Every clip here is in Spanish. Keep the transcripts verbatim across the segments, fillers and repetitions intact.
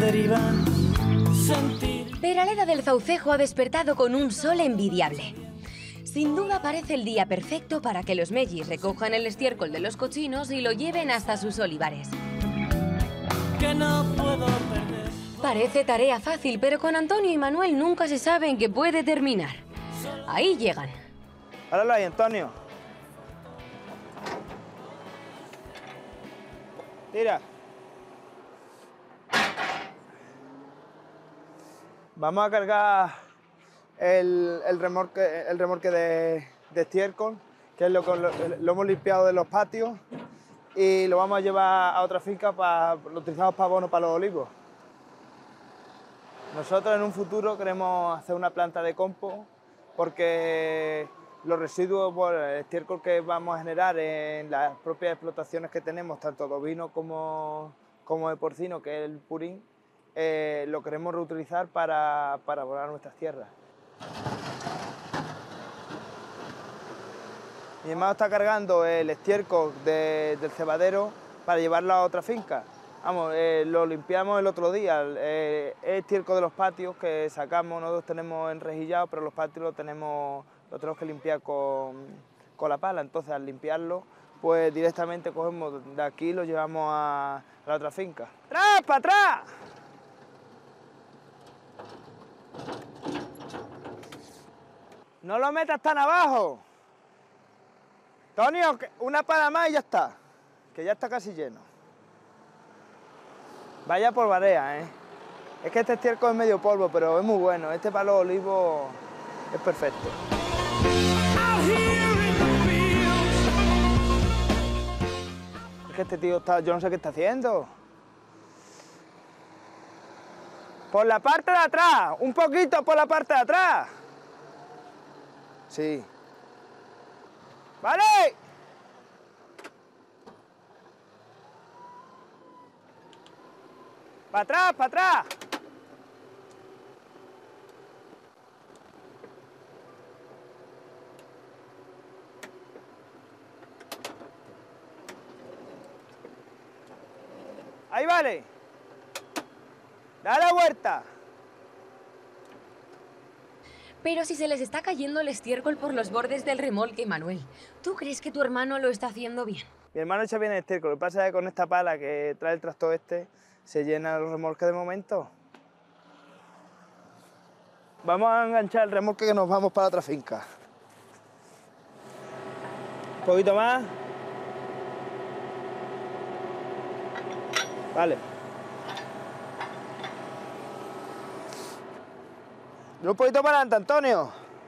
derivan. Sentir... Peraleda del Zaucejo ha despertado con un sol envidiable. Sin duda parece el día perfecto para que los mellis recojan el estiércol de los cochinos y lo lleven hasta sus olivares. Que no puedo perder. Parece tarea fácil, pero con Antonio y Manuel nunca se sabe en qué puede terminar. Ahí llegan. Páralo ahí, Antonio. Tira. Vamos a cargar el, el remolque, el remolque de, de estiércol, que es lo que lo, lo hemos limpiado de los patios, y lo vamos a llevar a otra finca, para, lo utilizamos para abono para los olivos. Nosotros en un futuro queremos hacer una planta de compost, porque los residuos, bueno, el estiércol que vamos a generar en las propias explotaciones que tenemos, tanto de ovino como, como de porcino, que es el purín, eh, lo queremos reutilizar para, para abonar nuestras tierras. Mi hermano está cargando el estiércol de, del cebadero para llevarlo a otra finca. Vamos, eh, lo limpiamos el otro día, eh, es estiércol de los patios que sacamos, nosotros tenemos enrejillado, pero los patios los tenemos, los tenemos que limpiar con, con la pala. Entonces, al limpiarlo, pues directamente cogemos de aquí y lo llevamos a, a la otra finca. ¡Atrás, para atrás! No lo metas tan abajo. Antonio, una pala más y ya está, que ya está casi lleno. Vaya polvarea, ¿eh? Es que este estiércol es medio polvo, pero es muy bueno. Este para los olivos es perfecto. Es que este tío está... yo no sé qué está haciendo. Por la parte de atrás, un poquito por la parte de atrás. Sí. ¡Vale! ¡Para atrás, para atrás! Ahí vale. Da la vuelta. Pero si se les está cayendo el estiércol por los bordes del remolque, Manuel, ¿tú crees que tu hermano lo está haciendo bien? Mi hermano echa bien el estiércol, lo que pasa es que con esta pala que trae el tractor este, se llena los remolques de momento. Vamos a enganchar el remolque que nos vamos para otra finca. Un poquito más. Vale. Un poquito para adelante, Antonio.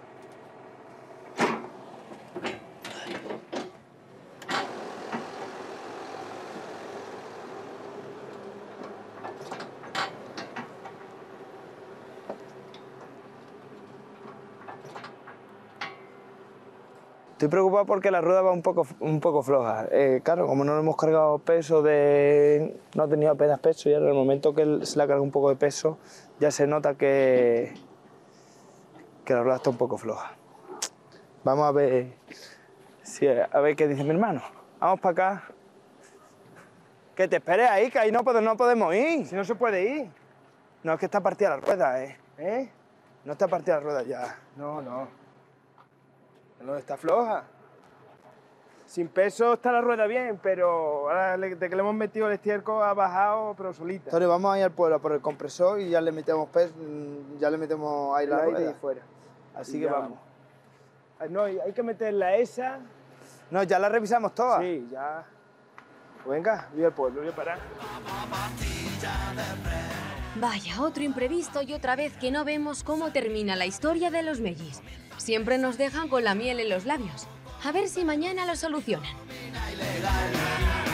Estoy preocupado porque la rueda va un poco, un poco floja. Eh, claro, como no le hemos cargado peso, de... no ha tenido apenas peso, y ahora en el momento que se le carga un poco de peso, ya se nota que, que la rueda está un poco floja. Vamos a ver, si, a ver qué dice mi hermano. Vamos para acá. Que te esperes ahí, que ahí no, no podemos ir. Si no se puede ir. No, es que está partida la rueda, ¿eh? ¿Eh? No está partida la rueda ya. No, no. No, está floja. Sin peso está la rueda bien, pero ahora de que le hemos metido el estiércol ha bajado, pero solita. Entonces vamos a ir al pueblo por el compresor y ya le metemos peso, ya le metemos aire a la rueda. Y fuera. Así y que vamos. vamos. No, hay que meterla esa. No, ya la revisamos todas. Sí, ya. Pues venga, voy al pueblo, voy a parar. Vaya, otro imprevisto y otra vez que no vemos cómo termina la historia de los mellis. Siempre nos dejan con la miel en los labios. A ver si mañana lo solucionan.